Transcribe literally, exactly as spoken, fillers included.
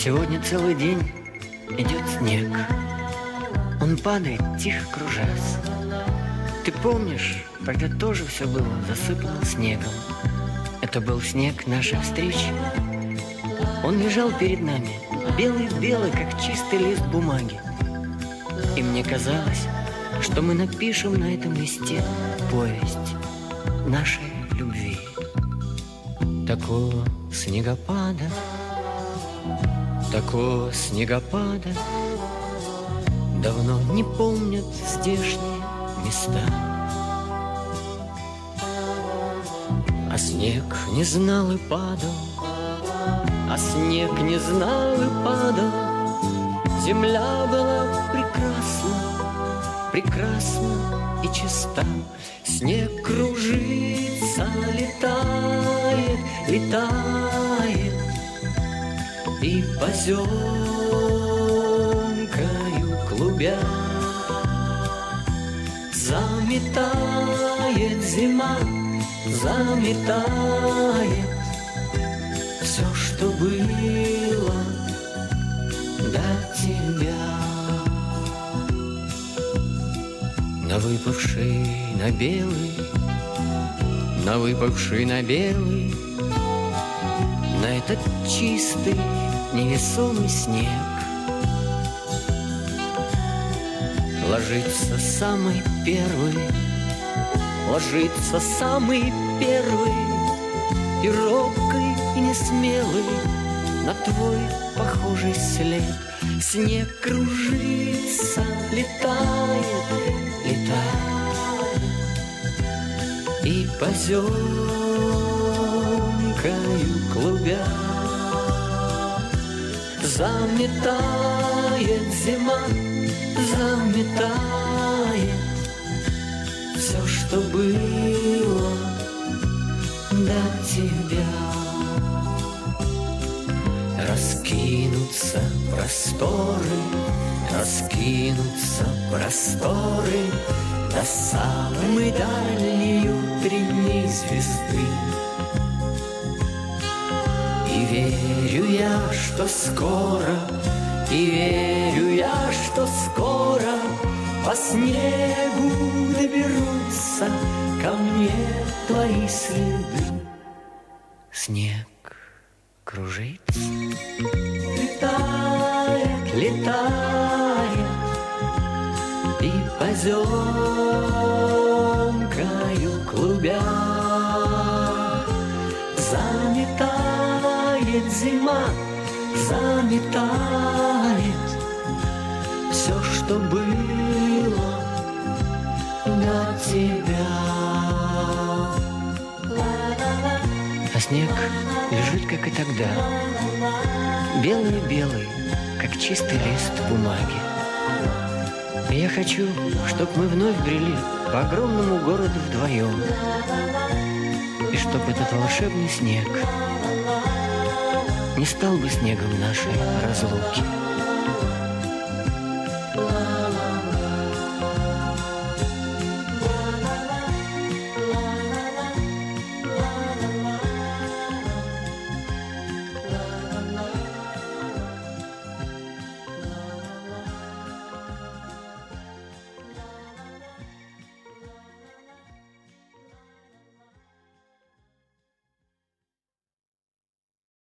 Сегодня целый день идет снег. Он падает, тихо кружась. Ты помнишь, тогда тоже все было засыпано снегом. Это был снег наших встреч. Он лежал перед нами, белый-белый, как чистый лист бумаги. И мне казалось, что мы напишем на этом листе повесть нашей любви. Такого снегопада, такого снегопада давно не помнят здешние места. А снег не знал и падал, а снег не знал и падал. Земля была прекрасна, прекрасна и чиста. Снег кружится, летает, летает, и поземкою клубя заметает зима, заметает все, что было до тебя. На выпавший на белый, на выпавший на белый, на этот чистый невесомый снег ложится самый первый, ложится самый первый и робкий, и несмелый на твой похожий след. Снег кружится, летает, летает, и поземкою клубя заметает зима, заметает все, что было до тебя. Раскинутся просторы, раскинутся просторы до самой дальней утренней звезды. И верю я, что скоро, и верю я, что скоро по снегу доберутся ко мне твои следы. Снег кружится, летает, летает, и поземкою клубя заметает зима, заметает все, что было до тебя. А снег лежит, как и тогда, белый-белый, как чистый лист бумаги. И я хочу, чтоб мы вновь брели по огромному городу вдвоем, и чтоб этот волшебный снег не стал бы снегом нашей разлуки.